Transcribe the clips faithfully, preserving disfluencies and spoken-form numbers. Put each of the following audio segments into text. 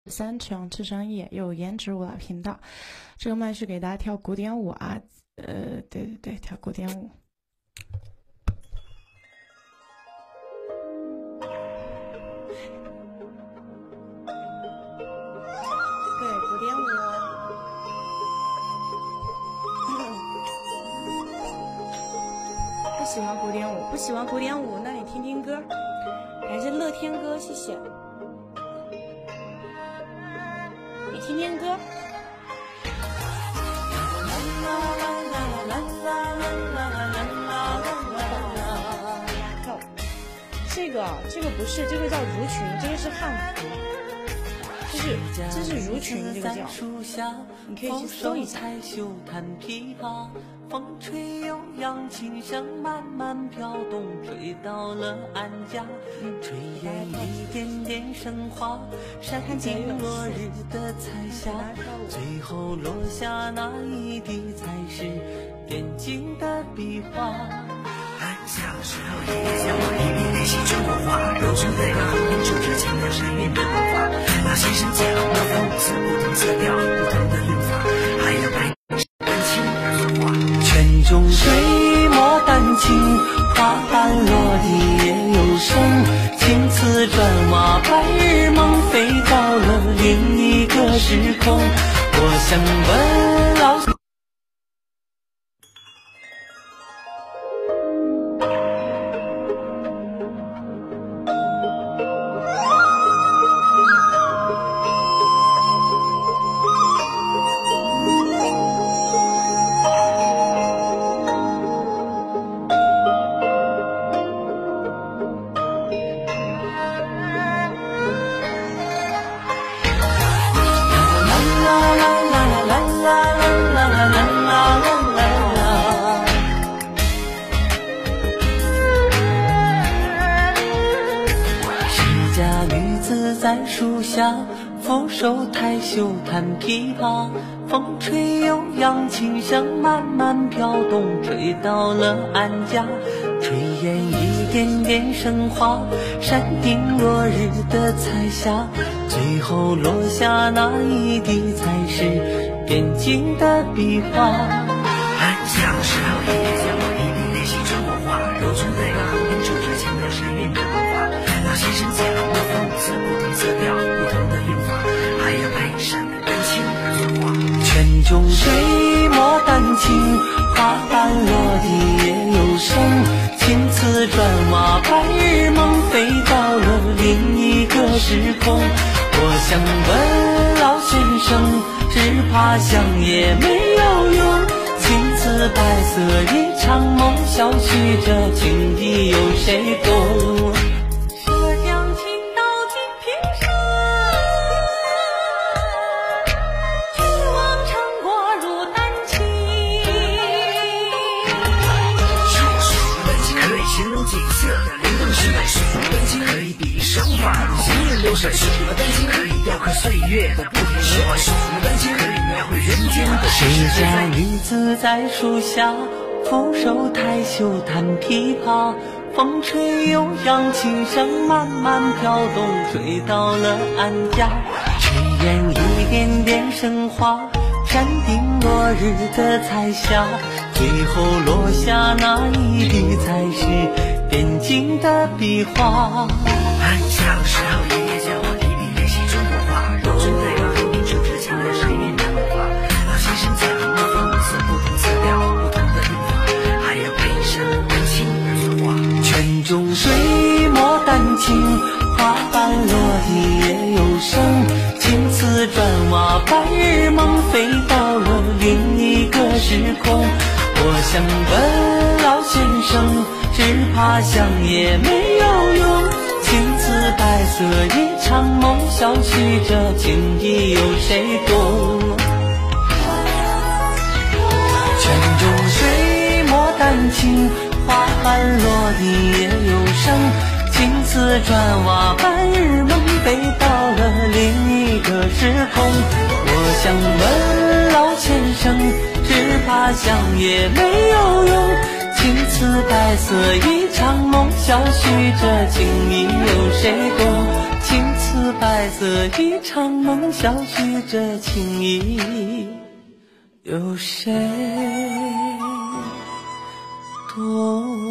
三强智商业有颜值舞蹈频道，这个麦是给大家跳古典舞啊，呃，对对对，跳古典舞。对，古典舞。不喜欢古典舞，不喜欢古典舞，那你听听歌。感谢乐天哥，谢谢。你听听歌。这个这个不是，这个叫如群，这个是汉服，这是这是如群，这个叫，你可以去搜一下。 风吹悠扬，琴声慢慢飘动，吹到了安家，炊烟一点点升华，闪进落日的彩霞，最后落下那一滴才是点睛的笔画。小时候爷爷教我一笔练习中国话，揉成对个后面住着清凉山院的文化。老先生讲了风色不同色调，不同的律法，还有白丹青而画。泉中水墨丹青，花瓣落地也有声。青瓷砖瓦，白日梦飞到了另一个时空。我想问老。在树下俯首抬袖弹琵琶，风吹悠扬，琴声慢慢飘动，吹到了安家，炊烟一点点升华，闪定落日的彩霞，最后落下那一滴才是点睛的笔画。小时候爷爷教我一笔练习中国话，揉成对个后面住着清凉山院的文化。老先生讲了风色不同色调，不同的韵法，还有配上丹青而画。泉中水墨丹青，花瓣落地也有声。青瓷砖瓦，白日梦飞到了另一个时空。我想问老先生，只怕想也没有用。青瓷白色一场梦，消去这情意有谁懂？涉江情到金瓶山，俱往成果如丹青。说说丹青可以形容景色的灵动时代，说丹青可以比喻手法如行云流水，说丹青可以雕刻岁月的不停说，说丹青可以描绘人间的世家女子在树下俯首抬袖弹琵琶，风吹悠扬，琴声慢慢飘动，吹到了安家，炊烟一点点升华，闪定落日的彩霞，最后落下那一滴才是点睛的笔画。小时候爷爷教我一笔练习中国话，揉成对个后面住着清凉山院的文化。老先生讲了风色不同色调，不同的韵法，还有配上丹青而画。泉中水墨丹青，花瓣落地也有声。青瓷砖瓦，白日梦飞到了另一个时空。我想问老先生，只怕想也没有用。青瓷白色一场梦，消去这情意有谁懂？泉中水墨丹青，花瓣落地也有声。青瓷砖瓦，白日梦飞到了另一个时空。我想问老先生，只怕想也没有用。青瓷白色一场梦，消去这情意有谁懂？ 青瓷白色一场梦，消续着情意，有谁懂？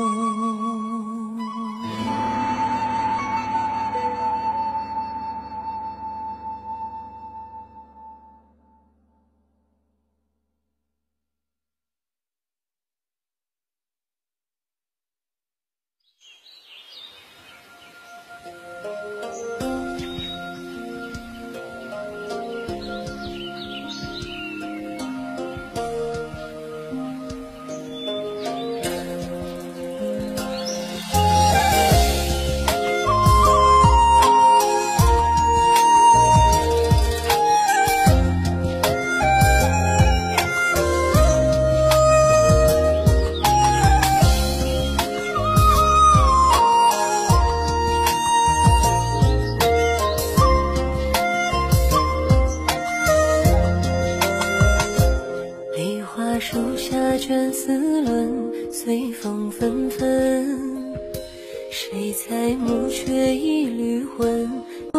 树下卷丝纶，随风纷纷。谁在暮却一缕魂？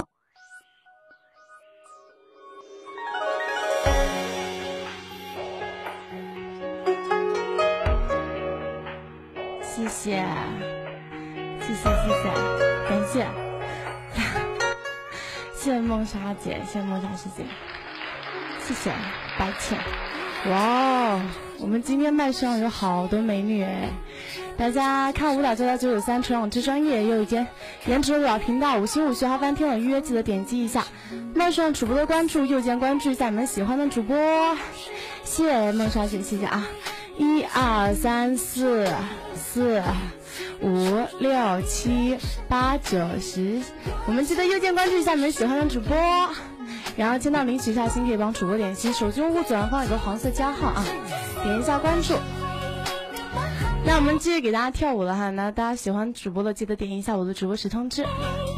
谢谢，谢谢，谢谢，感谢，谢谢梦莎姐，谢谢梦莎师姐，谢谢白倩。哇哦，我们今天麦上有好多美女哎！大家看舞蹈就到九九三，纯永之专业又一间颜值舞蹈频道，五星五学好翻天了，预约记得点击一下麦上主播的关注，右键关注一下你们喜欢的主播。谢谢梦莎姐，谢谢啊！一二三四四五六七八九十，我们记得右键关注一下你们喜欢的主播。然后签到领取一下新可以帮主播点击，手机用户左上方有个黄色加号啊，点一下关注。那我们继续给大家跳舞了哈，那大家喜欢主播的记得点一下我的主播时通知。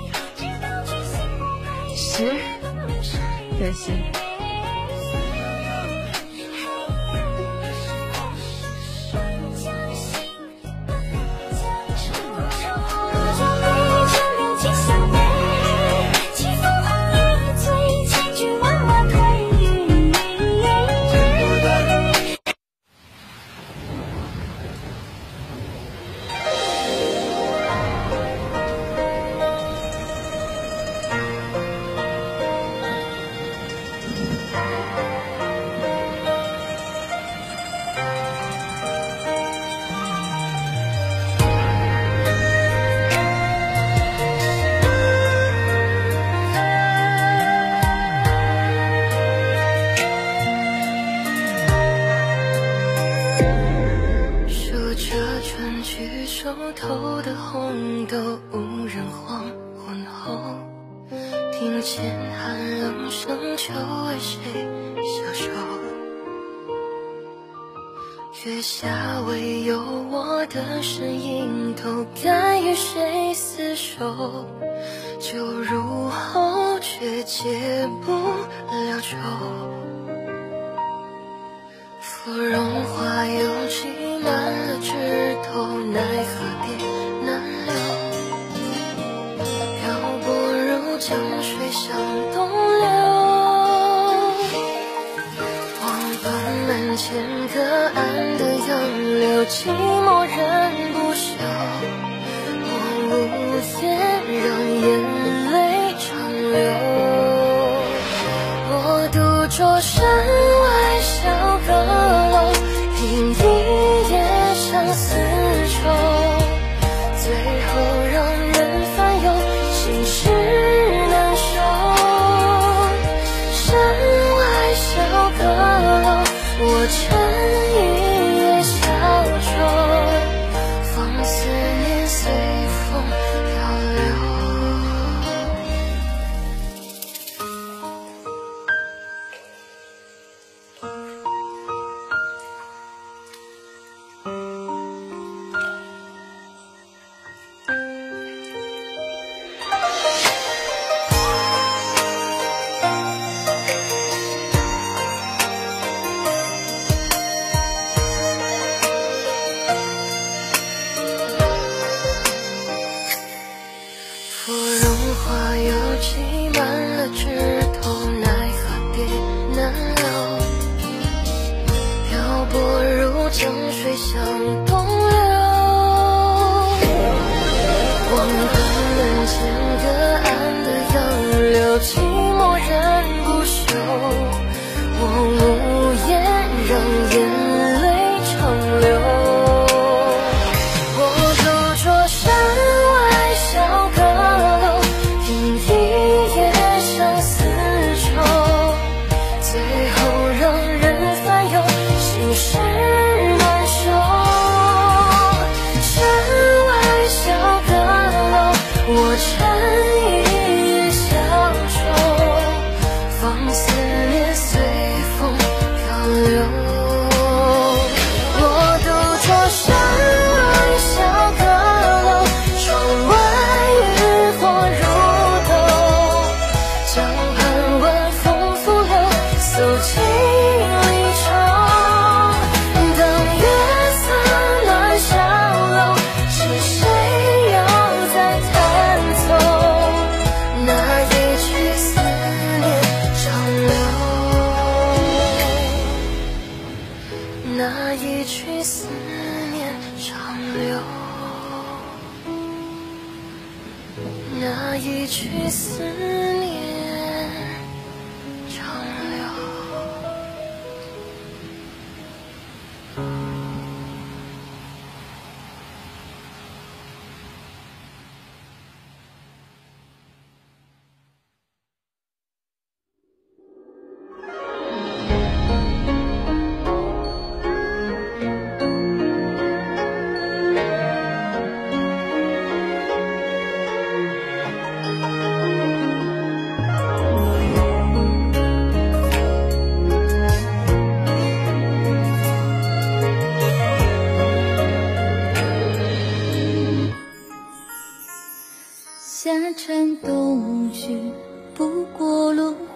十对十。 头的红豆，无人黄昏后，听见寒冷声，秋为谁消瘦？月下唯有我的身影，都该与谁厮守？酒入喉，却解不了愁。芙蓉花又挤满了枝头，奈何别难留。漂泊如江水向东流，望断门前隔岸的杨柳，寂寞人不休。我无言，让眼泪长流。我独坐山外小阁楼，凭一夜相思愁，最后让人烦忧，心事难收。山外小阁楼，我乘一叶小舟，放思念随风漂流。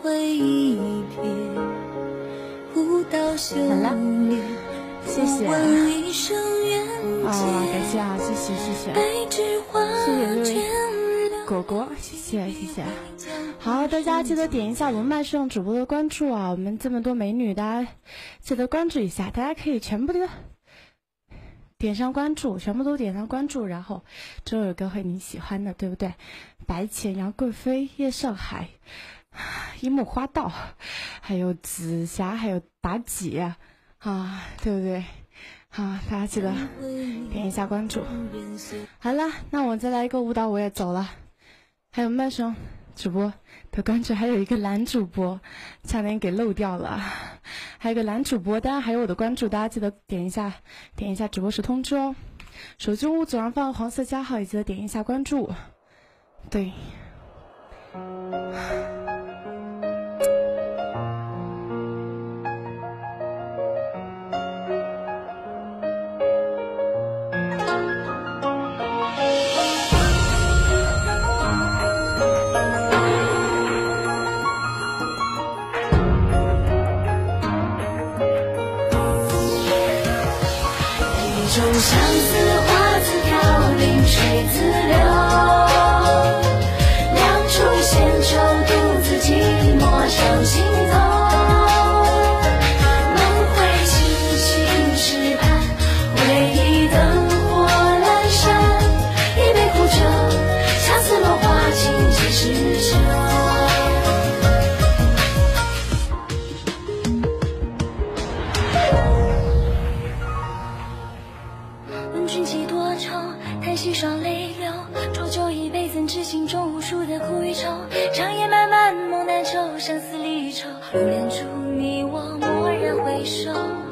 回一瞥，不到修炼， 谢谢。 问一声缘啊、 结， 感谢啊，谢谢谢谢， 白纸画谢谢卷各位果果，谢谢谢谢。好，大家记得点一下我们麦上主播的关注啊！我们这么多美女，大家记得关注一下，大家可以全部的点上关注，全部都点上关注，然后这首歌会你喜欢的，对不对？白浅、杨贵妃、夜上海、樱木花道，还有紫霞，还有妲己啊，对不对？好，大家记得点一下关注。好了，那我再来一个舞蹈，我也走了。还有麦上主播的关注，还有一个男主播，差点给漏掉了。还有一个男主播，当然还有我的关注，大家记得点一下，点一下直播时通知哦。手机屋左上方黄色加号，也记得点一下关注。对。 种相思花自飘零水自流，两处闲愁独自寂寞上心头。梦回青青石畔，回忆灯火阑珊，一杯苦酒，相思落花尽几时秋。溪上泪流，浊酒一杯，怎知心中无数的苦与愁。长夜漫漫，梦难酬，生死离愁，流连处你我蓦然回首。